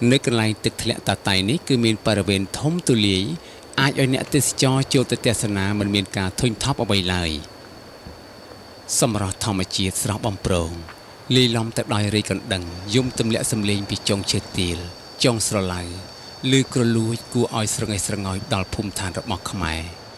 នៅកន្លែងទឹកធ្លាក់តាតៃនេះគឺមានបរិវេណធំទូលាយអាចឲ្យអ្នកទេសចរចូលទៅទស្សនាមិនមានការធុញថប់អ្វីឡើយសម្រស់ធម្មជាតិស្រស់បំព្រងលាយឡំទៅដោយរីកកណ្ដឹងយំទម្លាក់សម្លេងពីចុងឈើទាលចុងស្រឡៅឬក្រលួចគួរឲ្យស្រងេះស្រងោចដល់ភូមិឋានរបស់ខ្មែរ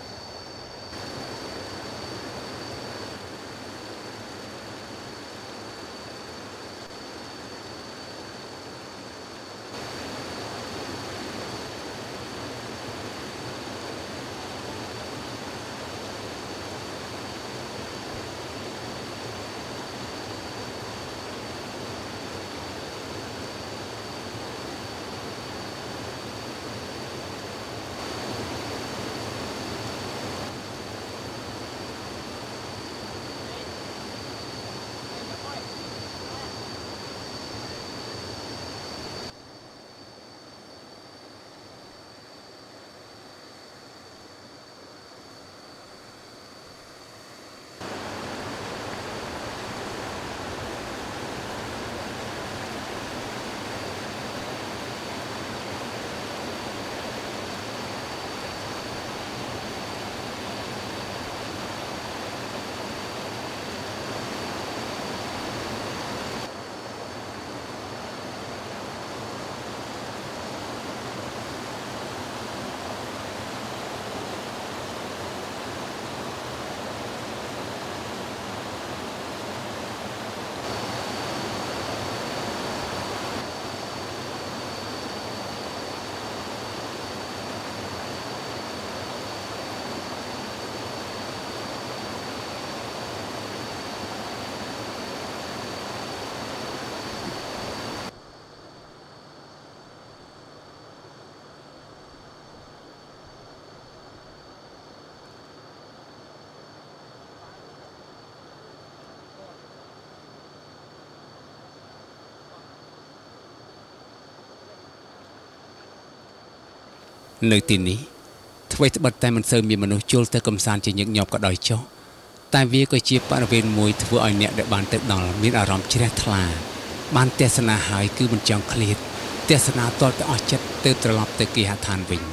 នៅទីនេះអ្វីត្បិតតែមិនសូវមានមនុស្សចូលទៅកំសាន្តជាញឹកញាប់ក៏ដោយចុះតែវាក៏ជាបរិវេណមួយធ្វើឲ្យអ្នកដែលបានទៅដល់មានអារម្មណ៍ជ្រះថ្លាបានទស្សនាហើយគឺមិនចង់ឃ្លាតទស្សនាតទៅអស់ចិត្តទៅត្រឡប់ទៅគេហដ្ឋានវិញ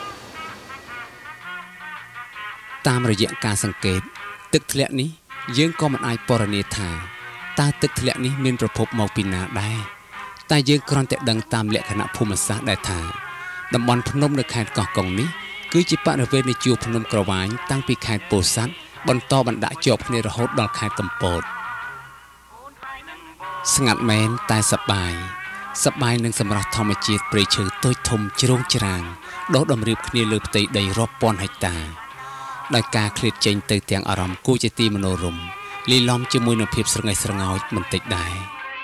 តាមរយៈការសង្កេតទឹកធ្លាក់នេះយើងក៏មិនអាចពណ៌នាថាតើទឹកធ្លាក់នេះមានប្រភពមកពីណាដែរតែយើងគ្រាន់តែដឹងតាមលក្ខណៈភូមិសាស្ត្រដែលថាតំបន់ភ្នំនៅខេត្តកោះកុងនេះគឺជាបរិវេណនៃជួរភ្នំក្រវាញតាំងពីខេត្តពោធិ៍សាត់បន្តបណ្ដាក់ជាប់គ្នារហូតដល់ខេត្តកំពតស្ងាត់មែនតែសប្បាយនឹងសម្រស់ធម្មជាតិព្រៃឈើតូចធំជ្រោងច្រាងដុះតម្រៀបគ្នាលើផ្ទៃដីរាប់ពាន់ហិកតាដោយការឃ្លាតចេញទៅទាំងអារម្មណ៍គួរជាទីមនោរម្យលាយឡំជាមួយនឹងភាពស្រងេះស្រងោចបន្តិចដែរ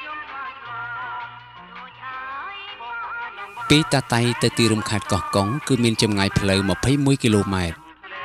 ពីតាតៃទៅទីរួមខេត្តកោះកុងគឺមានចម្ងាយផ្លូវ21គីឡូម៉ែត្រ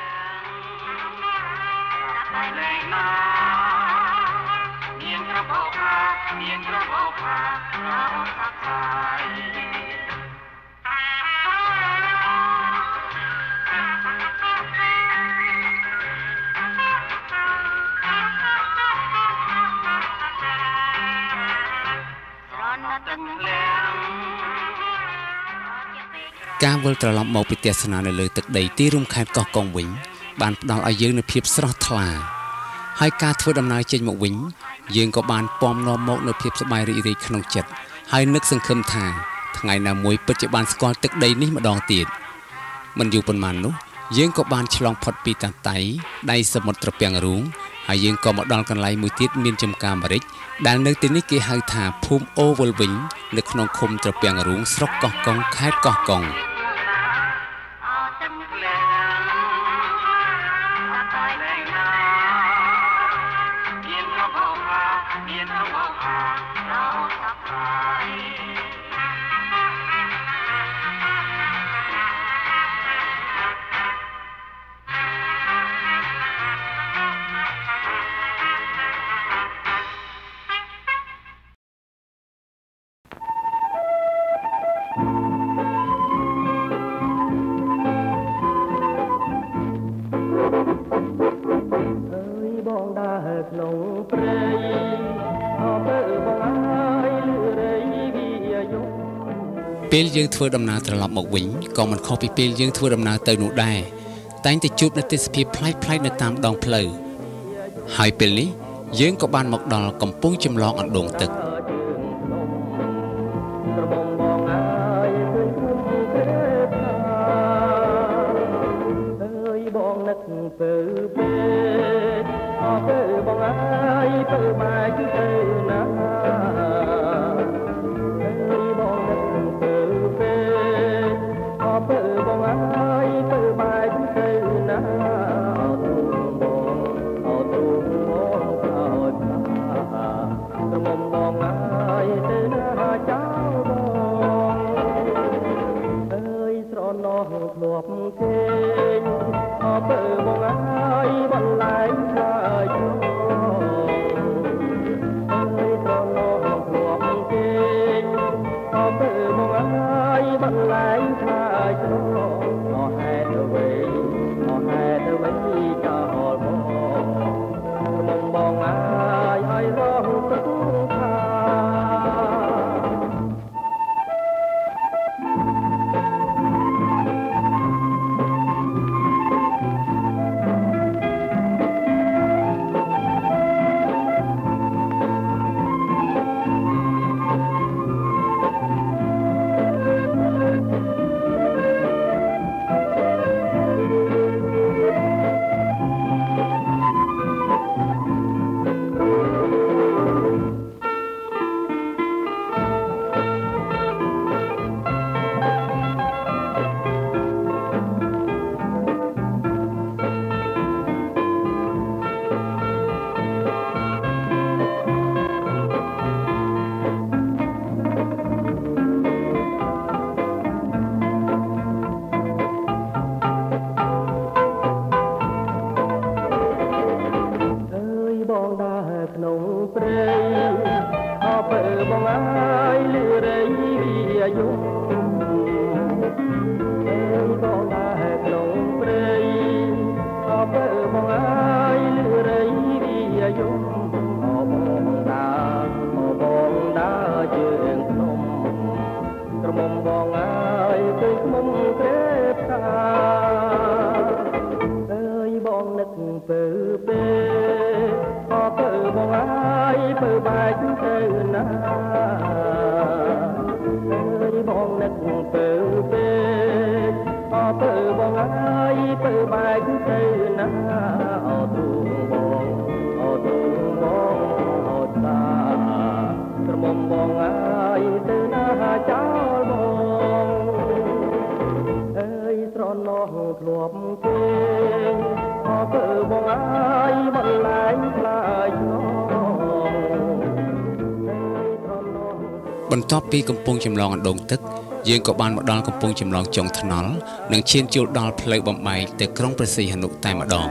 ការវិលត្រឡប់មកពីទស្សនានៅលើទឹកដីទីរួមខេត្តកោះកុងវិញបានផ្ដល់ឲ្យយើងនូវភាពស្រស់ថ្លាហើយការធ្វើដំណើរចេញមកវិញយើងក៏បានពំនាំមកនូវភាពសប្បាយរីករាយក្នុងចិត្តហើយនឹកសង្ឃឹមថាថ្ងៃណាមួយពិតជាបានស្គាល់ទឹកដីនេះម្ដងទៀតមិនយូរប៉ុន្មាននោះយើងក៏បានឆ្លងផុតពីតាតៃដៃសមុទ្រត្រពាំងរូងហើយយើងក៏មកដល់កន្លែងមួយទៀតមានចំការម្រេចដែលនៅទីនេះគេហៅថាភូមិអូវលវិញនៅក្នុងឃុំត្រពាំងរូងស្រុកកោះកុងខេត្តកោះកុងពេលយើងធ្វើដំណើរត្រឡប់មកវិញក៏មិនខុសពីពេលយើងធ្វើដំណើរទៅនោះដែរតែងតែជួបនូវទេសភាពប្លែកៗនៅតាមដងផ្លូវហើយពេលនេះយើងក៏បានមកដល់កំពង់ចម្លងអណ្ដូងទឹកបន្ទាប់ពីកំពង់ចម្លងអណ្ដូងទឹកយើងក៏បានមកដល់កំពង់ចម្លងចុងថ្នល់និងឈានចូលដល់ផ្លូវបំបែកទៅក្រុងព្រះសីហនុតែម្ដង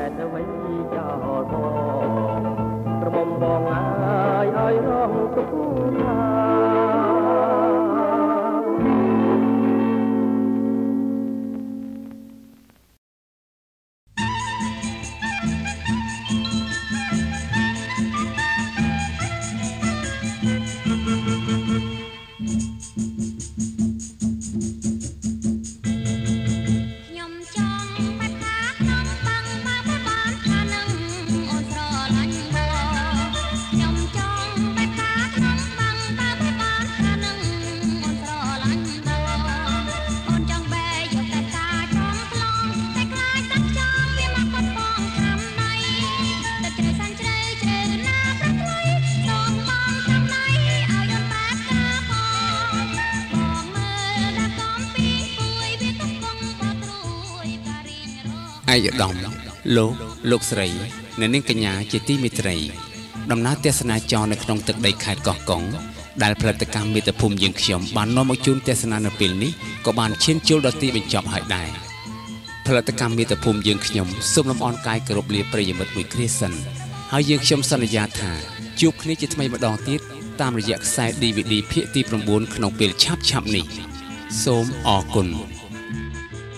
ឯកឧត្តមលោកស្រីនិងនាងកញ្ញាជាទីមេត្រីដំណើរទស្សនាចរនៅក្នុងទឹកដីខេត្តកោះកុងដែលផលិតកម្មមាតុភូមិយើងខ្ញុំបាននាំមកជូនទស្សនានៅពេលនេះក៏បានឈានចូលដល់ទីបញ្ចប់ហើយដែរផលិតកម្មមាតុភូមិយើងខ្ញុំសូមលំអរកាយគោរពលាប្រិយមិត្តមួយគ្រាសិនហើយយើងខ្ញុំសន្យាថាជួបគ្នាជាថ្មីម្ដងទៀតតាមរយៈខ្សែ DVD ភាគទី9ក្នុងពេលឆាប់នេះសូមអរគុណ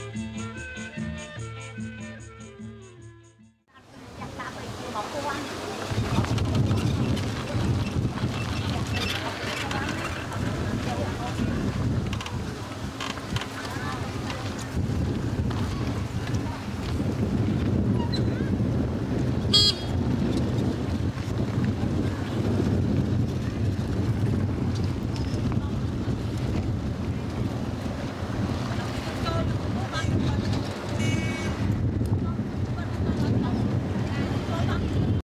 មក